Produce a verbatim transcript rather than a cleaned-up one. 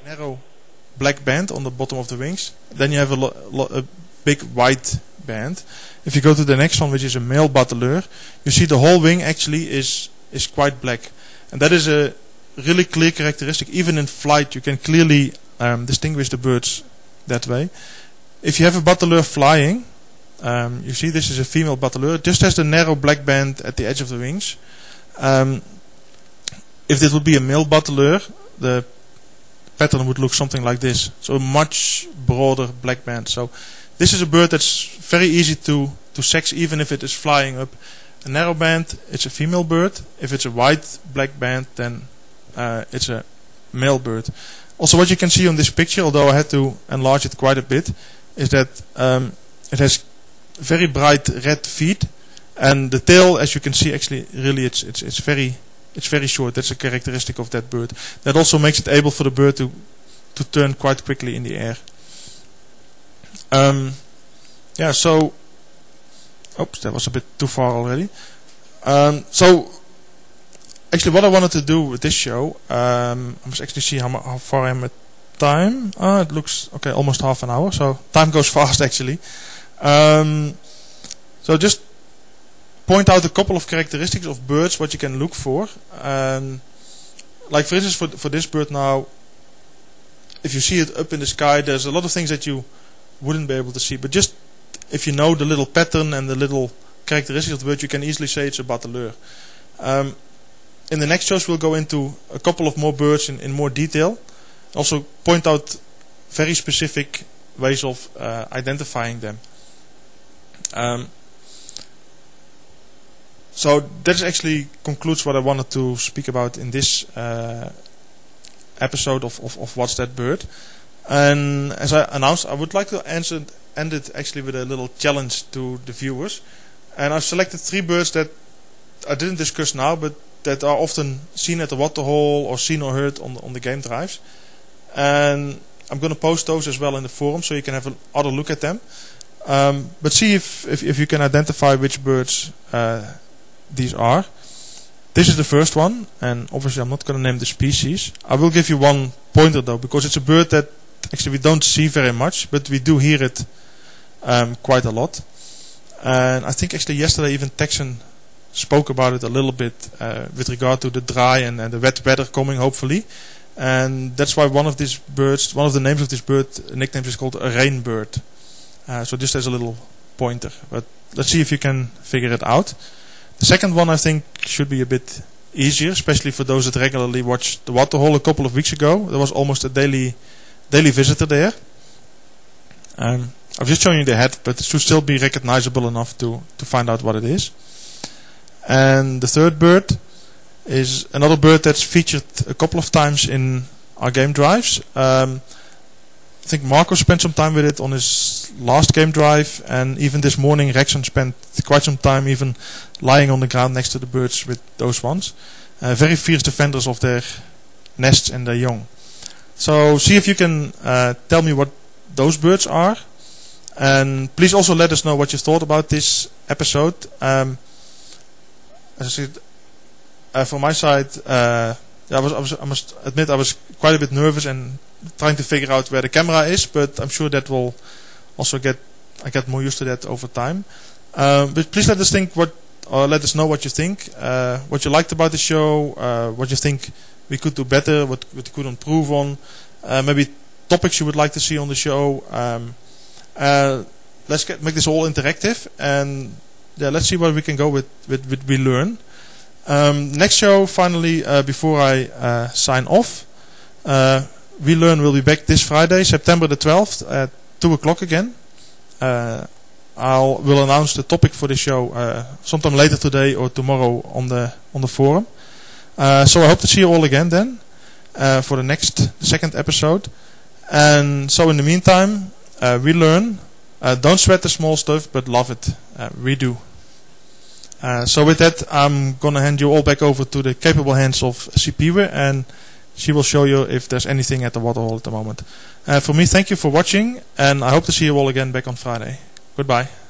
narrow black band on the bottom of the wings. Then you have a, lo lo a big white band. If you go to the next one, which is a male bateleur, you see the whole wing actually is is quite black, and that is a really clear characteristic. Even in flight, you can clearly um, distinguish the birds that way. If you have a bateleur flying, um, you see this is a female bateleur. It just has the narrow black band at the edge of the wings. Um, if this would be a male bateleur, the pattern would look something like this. So a much broader black band. So this is a bird that's very easy to, to sex, even if it is flying up a narrow band. It's a female bird. If it's a white black band, then uh, it's a male bird. Also, what you can see on this picture, although I had to enlarge it quite a bit, is that um, it has very bright red feet, and the tail, as you can see, actually really it's it's it's very it's very short. That's a characteristic of that bird. That also makes it able for the bird to to turn quite quickly in the air. Um, yeah. So, oops, that was a bit too far already. Um, so. Actually, what I wanted to do with this show, um, I must actually see how, how far I am at time. Ah, it looks okay, almost half an hour. So time goes fast, actually. Um, so just point out a couple of characteristics of birds, what you can look for. Um, like for instance, for for this bird now, if you see it up in the sky, there's a lot of things that you wouldn't be able to see. But just if you know the little pattern and the little characteristics of the bird, you can easily say it's a bateleur. Um, In the next shows we'll go into a couple of more birds in, in more detail. Also point out very specific ways of uh, identifying them. Um, so that actually concludes what I wanted to speak about in this uh, episode of, of, of What's That Bird. And as I announced, I would like to answer, end it actually with a little challenge to the viewers. And I've selected three birds that I didn't discuss now, but that are often seen at the waterhole or seen or heard on the, on the game drives, and I'm going to post those as well in the forum so you can have another look at them. Um, but see if, if if you can identify which birds uh, these are. This is the first one, and obviously I'm not going to name the species. I will give you one pointer though, because it's a bird that actually we don't see very much, but we do hear it um, quite a lot. And I think actually yesterday even Texan spoke about it a little bit uh, with regard to the dry and, and the wet weather coming, hopefully. And that's why one of these birds, one of the names of this bird, nicknames is called a rainbird. Uh, so just as a little pointer. But let's see if you can figure it out. The second one I think should be a bit easier, especially for those that regularly watch the waterhole. A couple of weeks ago, there was almost a daily daily visitor there. Um, I've just shown you the head, but it should still be recognizable enough to, to find out what it is. And the third bird is another bird that's featured a couple of times in our game drives. Um, I think Marco spent some time with it on his last game drive, and even this morning Rexon spent quite some time even lying on the ground next to the birds with those ones. Uh, very fierce defenders of their nests and their young. So see if you can uh, tell me what those birds are. And please also let us know what you thought about this episode. Um, As I said, uh, from my side, uh, yeah, I, was, I, was, I must admit I was quite a bit nervous and trying to figure out where the camera is, but I'm sure that will also get I get more used to that over time. Um, but please let us think what, or let us know what you think, uh, what you liked about the show, uh, what you think we could do better, what, what we could improve on, uh, maybe topics you would like to see on the show. Um, uh, let's get make this all interactive and. Yeah, let's see where we can go with, with, with We Learn. Um, next show, finally, uh, before I uh, sign off, uh, We Learn will be back this Friday, September the twelfth, at two o'clock again. Uh, I'll will announce the topic for the show uh, sometime later today or tomorrow on the on the forum. Uh, so I hope to see you all again then uh, for the next the second episode. And so in the meantime, uh, We Learn. Uh, don't sweat the small stuff, but love it. Uh, we do. Uh, so with that, I'm going to hand you all back over to the capable hands of Sipiwe, and she will show you if there's anything at the waterhole at the moment. Uh, for me, thank you for watching, and I hope to see you all again back on Friday. Goodbye.